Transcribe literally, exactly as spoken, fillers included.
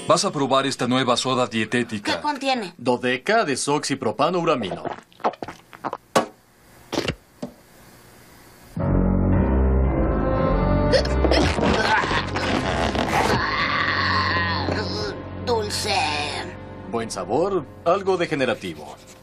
Vas a probar esta nueva soda ¿Qué dietética. contiene? Dodeca desoxipropano-uramino. Dulce. Buen sabor, algo degenerativo.